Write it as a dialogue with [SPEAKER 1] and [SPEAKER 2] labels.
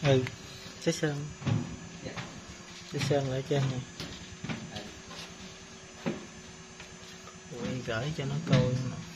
[SPEAKER 1] Ừ, cái sơn. Cái sơn ở trên này. Ui, gửi cho nó coi nè.